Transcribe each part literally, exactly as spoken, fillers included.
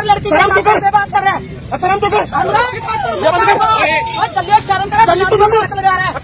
लड़की के साथ से बात कर रहे हैं। शर्म तो कर। चलिए शर्म करो। लगा रहा है।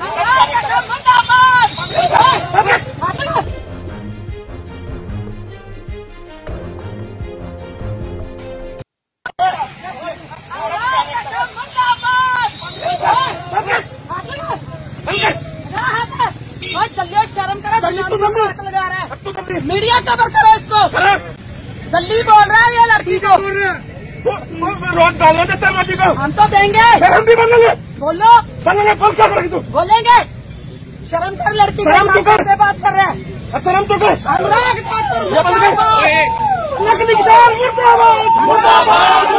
चलिए शर्म करो। लगा रहा है। मीडिया कवर करो इसको। गली बोल रहा है ये लड़की को। रोड डालने देते हैं माजी को। हम तो देंगे। हम भी बोलेंगे। बोलो। बोलेंगे बोल क्या करेगी तू? बोलेंगे। शर्म कर लड़की के साथ से बात कर रहे हैं। शर्म तो कर। नकली किसान मुर्दाबाद मुर्दाबाद।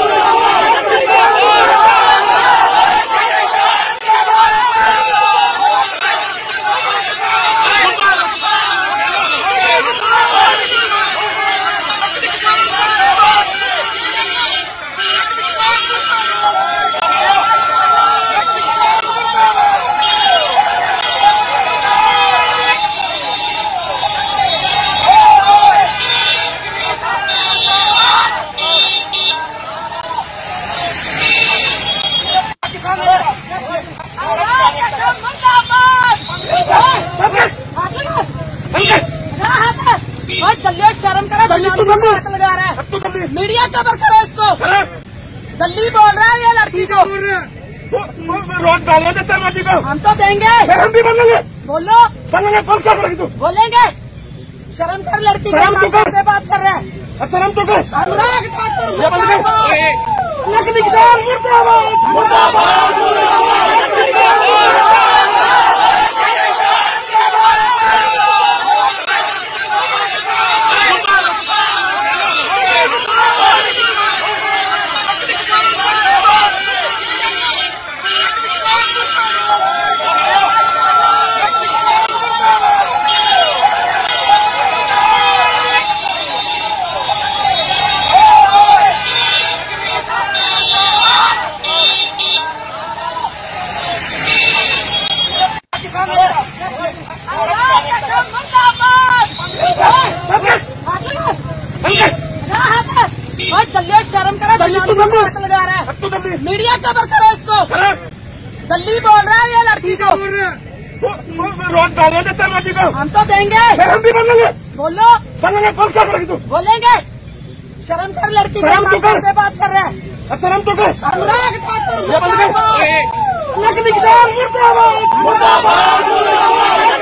चलिए शर्म करो। लगा रहा है। मीडिया कवर करो इसको। गली बोल रहा है ये लड़की को। रोड डालने देते हैं माजी को। हम तो देंगे। हम भी बोलेंगे। बोलो। बोलेंगे बोल क्या करेगी तू? बोलेंगे। शर्म कर लड़की के साथ से बात कर रहे हैं। शर्म तो कर। नकली किसान मुर्दाबाद मुर्दाबाद। चलिए शर्म करो। लगा रहा है। मीडिया कवर करो इसको। गली बोल रहा है ये लड़की को। रोड डालने देते हैं माजी को। हम तो देंगे। हम भी बोलेंगे। बोलो। बोलेंगे बोल क्या करेगी तू? बोलेंगे। शर्म कर लड़की के साथ से बात कर रहे हैं। शर्म तो कर। नकली किसान मुर्दाबाद मुर्दाबाद।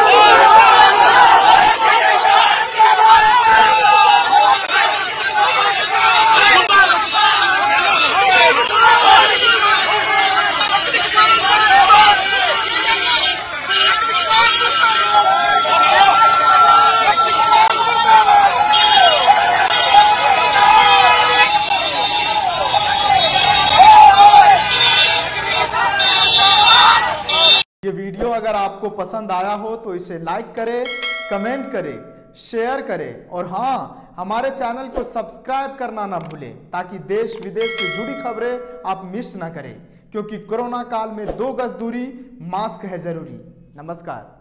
ये वीडियो अगर आपको पसंद आया हो तो इसे लाइक करें, कमेंट करें, शेयर करें और हाँ, हमारे चैनल को सब्सक्राइब करना ना भूलें ताकि देश विदेश से जुड़ी खबरें आप मिस ना करें, क्योंकि कोरोना काल में दो गज दूरी, मास्क है जरूरी। नमस्कार।